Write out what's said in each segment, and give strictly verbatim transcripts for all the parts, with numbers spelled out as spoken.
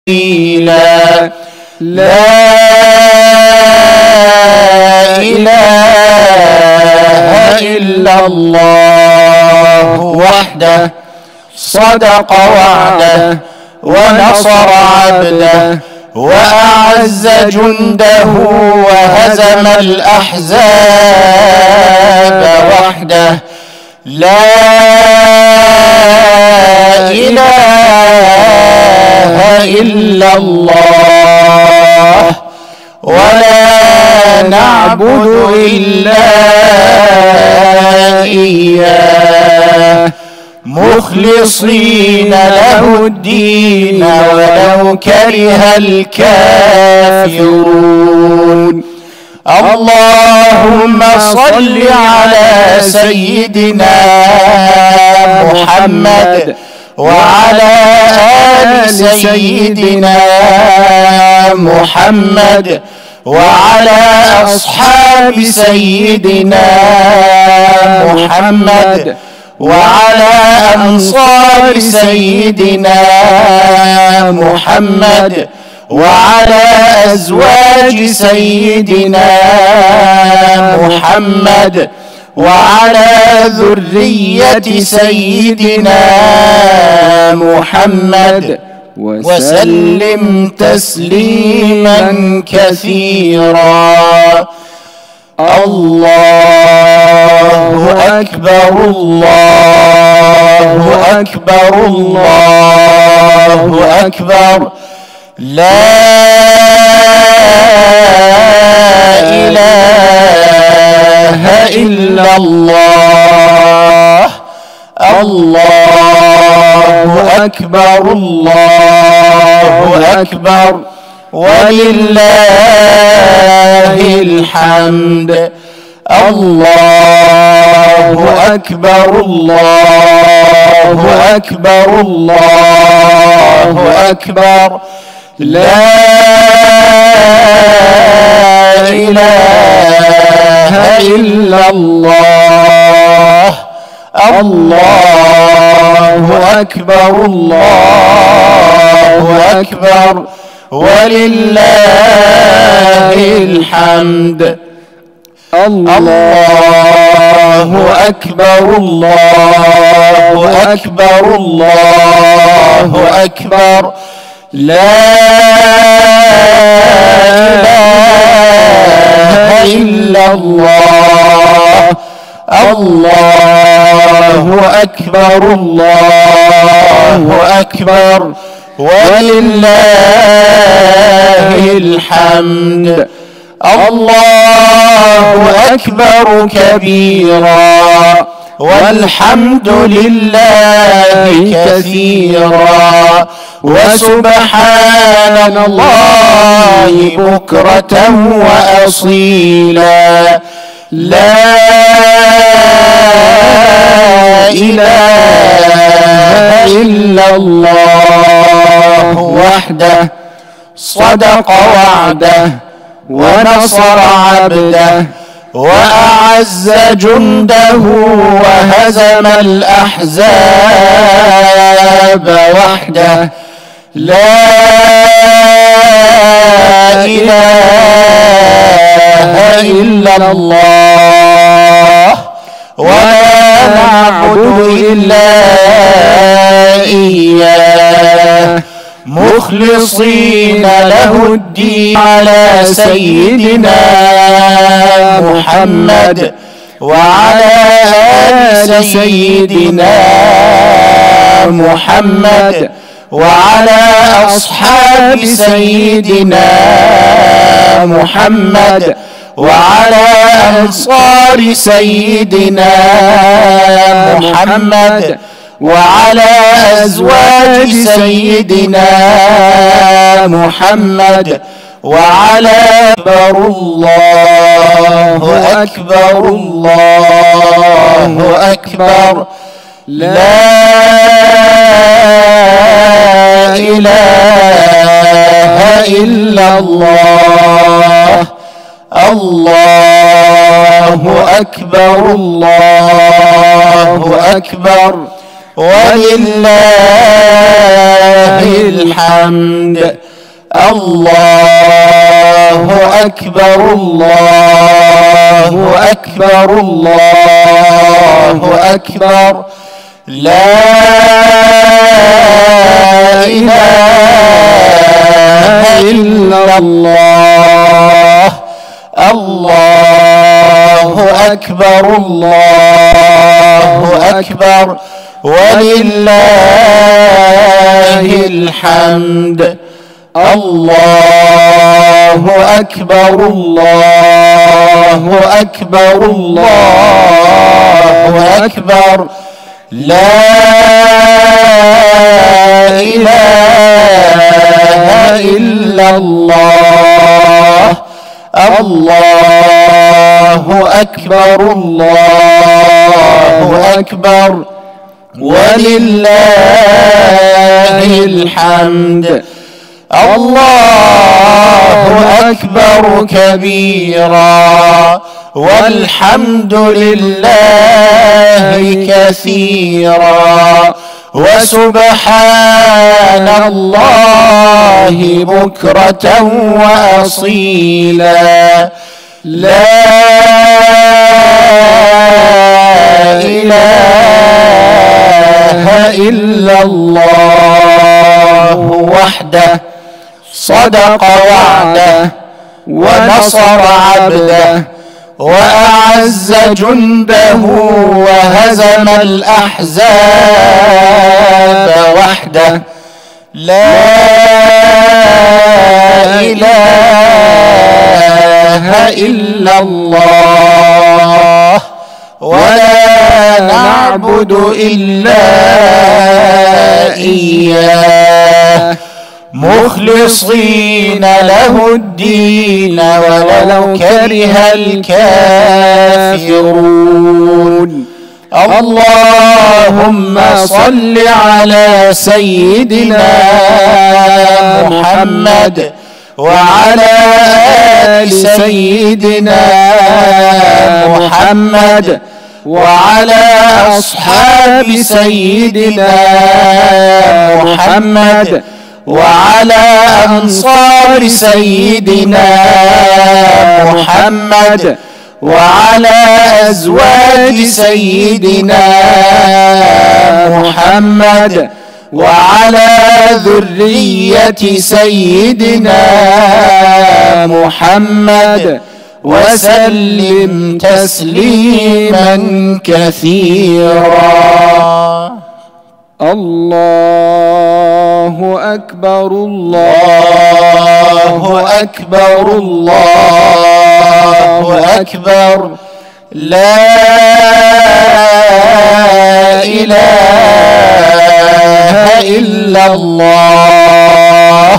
لا إله إلا الله وحده صدق وعده ونصر عبده وأعز جنده وهزم الأحزاب وحده. لا إله إلا الله ولا نعبد إلا إياه مخلصين له الدين ولو كره الكافرون. اللهم صل على سيدنا محمد وعلى آل سيدنا محمد وعلى أصحاب سيدنا محمد وعلى أنصار سيدنا محمد وعلى أزواج سيدنا محمد وعلى ذرية سيدنا محمد وسلم تسليما كثيرا. الله أكبر الله أكبر الله أكبر. لا إله إلا الله. الله أكبر الله أكبر ولله الحمد. الله أكبر الله أكبر الله أكبر. لا إله إلا الله. الله أكبر الله أكبر ولله الحمد. الله أكبر الله أكبر الله أكبر. لا إله إلا الله. الله أكبر الله أكبر ولله الحمد. الله أكبر كبيرا والحمد لله كثيرا وسبحان الله بكرة وأصيلا. لا إله إلا الله وحده صدق وعده ونصر عبده وأعز جنده وهزم الأحزاب وحده. لا إله إلا الله ولا نعبد إلا إياه مخلصين له الدين على سيدنا محمد وعلى آل سيدنا محمد وعلى أصحاب سيدنا محمد وعلى أنصار سيدنا محمد وعلى أزواج سيدنا محمد وعلى أكبر الله أكبر الله أكبر. لا إله إلا الله. الله أكبر الله أكبر ولله الحمد. الله أكبر الله أكبر الله أكبر. لا إله إلا الله. الله أكبر الله أكبر ولله الحمد. الله أكبر الله أكبر الله أكبر. لا إله إلا الله. الله أكبر الله أكبر ولله الحمد. الله أكبر كبيرا والحمد لله كثيرا وسبحان الله بكرة وأصيلا. لا إله إلا الله وحده صدق وعده ونصر عبده وأعز جنده وهزم الأحزاب وحده. لا إله إلا الله ولا نعبد إلا إياه مخلصين له الدين ولو كره الكافرون. اللهم صل على سيدنا محمد وعلى آل سيدنا محمد وعلى أصحاب سيدنا محمد وعلى أنصار سيدنا محمد وعلى أزواج سيدنا محمد وعلى ذرية سيدنا محمد وسلم تسليما كثيرا. الله أكبر الله أكبر الله أكبر. لا إله إلا الله.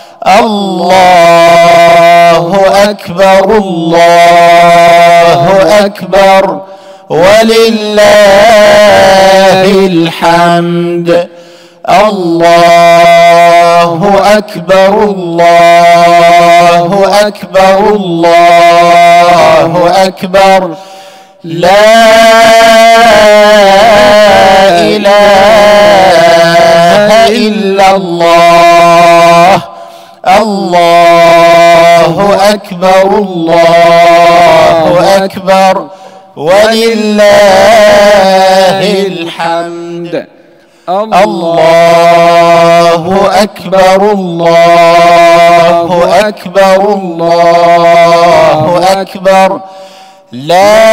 الله أكبر الله أكبر ولله الحمد. الله أكبر الله أكبر الله أكبر. لا إله إلا الله. الله أكبر الله أكبر ولله الحمد. الله أكبر الله أكبر الله أكبر. لا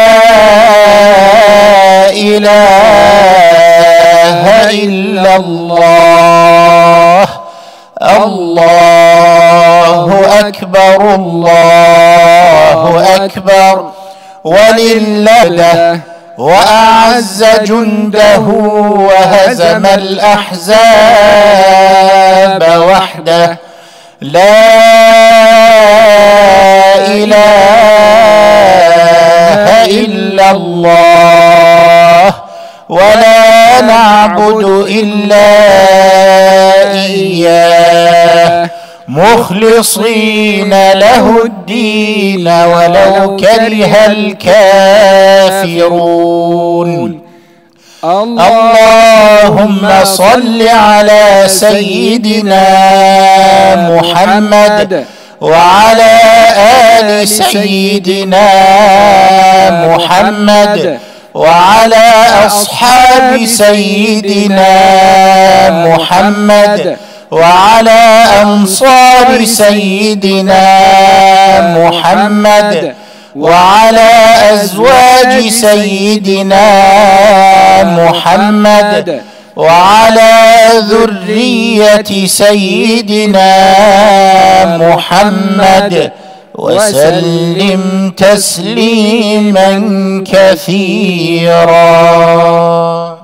إله إلا الله. الله أكبر الله أكبر ولله وأعز جنده وهزم الأحزاب وحده. لا إله إلا الله ولا نعبد إلا إياه مخلصين له الدين ولو كره الكافرون. اللهم صل على سيدنا محمد وعلى آل سيدنا محمد وعلى أصحاب سيدنا محمد وعلى أنصار سيدنا محمد وعلى أزواج سيدنا محمد وعلى ذرية سيدنا محمد وسلم تسليما كثيرا.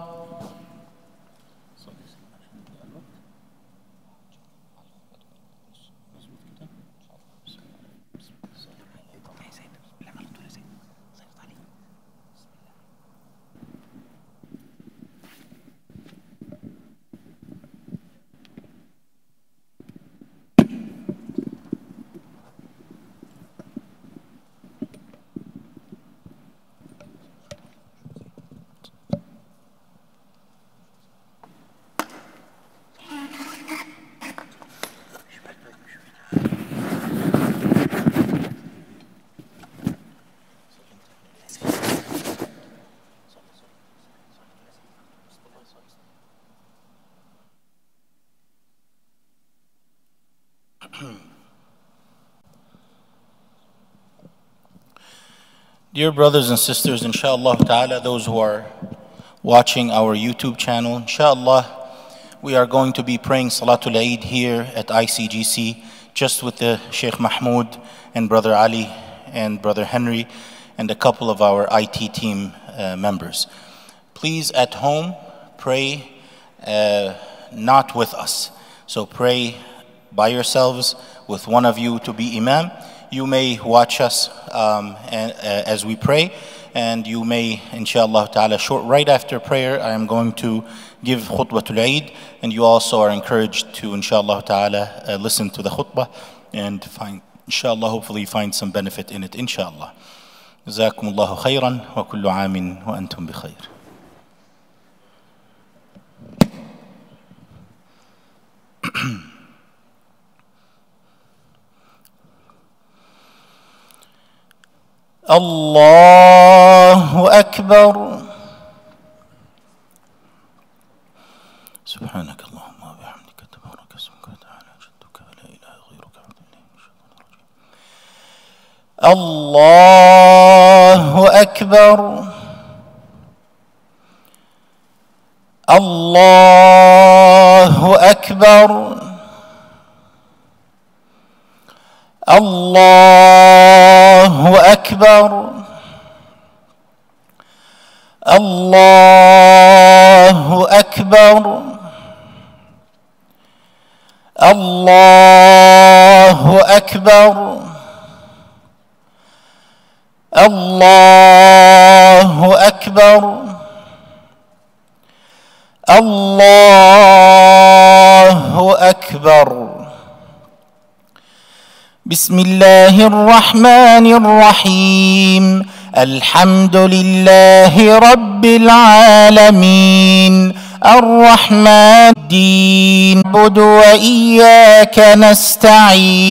Dear brothers and sisters, inshallah ta'ala, those who are watching our YouTube channel, inshallah, we are going to be praying Salatul Eid here at I C G C, just with the Sheikh Mahmoud and Brother Ali and Brother Henry and a couple of our I T team uh, members. Please, at home, pray uh, not with us. So pray by yourselves with one of you to be Imam. You may watch us um, and, uh, as we pray, and you may, inshallah ta'ala, short right after prayer, I am going to give khutbatul Eid, and you also are encouraged to, inshallah ta'ala, uh, listen to the khutbah and find, inshallah, hopefully find some benefit in it, inshallah. جزاكم الله خيرا وكل عام وأنتم بخير. الله أكبر. سبحانك اللهم وبحمدك تبارك اسمك وتعالى جدك ولا إله غيرك. الله أكبر. الله أكبر. الله أكبر. الله أكبر. الله أكبر. الله أكبر. الله أكبر. بسم الله الرحمن الرحيم. الحمد لله رب العالمين الرحمن الدين نعبد وإياك نستعين.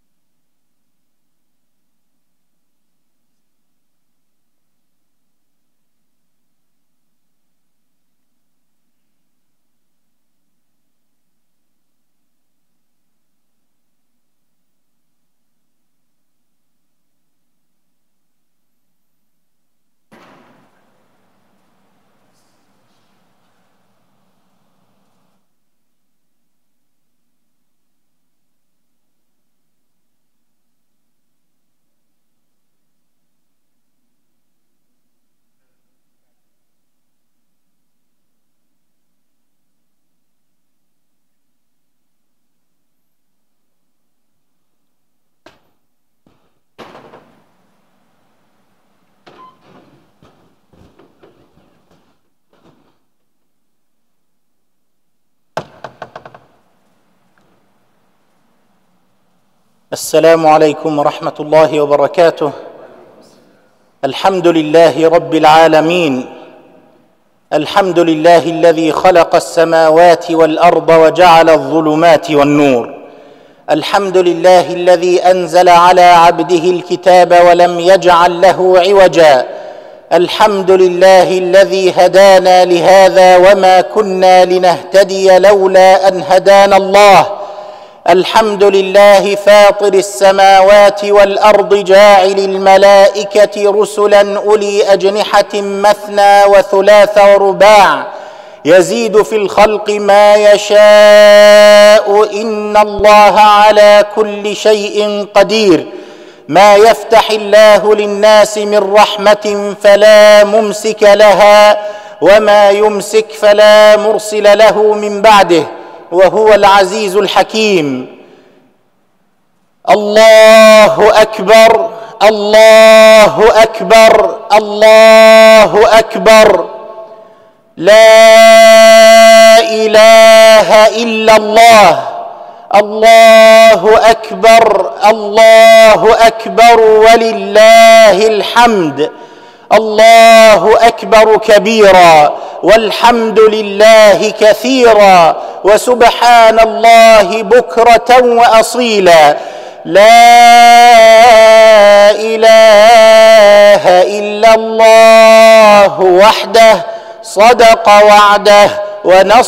السلام عليكم ورحمة الله وبركاته. الحمد لله رب العالمين الحمد لله الذي خلق السماوات والأرض وجعل الظلمات والنور. الحمد لله الذي أنزل على عبده الكتاب ولم يجعل له عوجا. الحمد لله الذي هدانا لهذا وما كنا لنهتدي لولا أن هدانا الله. الحمد لله فاطر السماوات والأرض جاعل الملائكة رسلا أولي أجنحة مثنى وثلاث ورباع يزيد في الخلق ما يشاء إن الله على كل شيء قدير. ما يفتح الله للناس من رحمة فلا ممسك لها وما يمسك فلا مرسل له من بعده وهو العزيز الحكيم. الله أكبر الله أكبر الله أكبر. لا إله إلا الله. الله أكبر الله أكبر ولله الحمد. الله أكبر كبيرا والحمد لله كثيرا وسبحان الله بكرة وأصيلا. لا إله إلا الله وحده صدق وعده ونصر